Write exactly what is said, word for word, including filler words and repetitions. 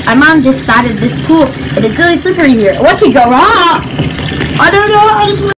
I'm on this side of this pool, and it's really slippery here. What could go wrong? I don't know. I just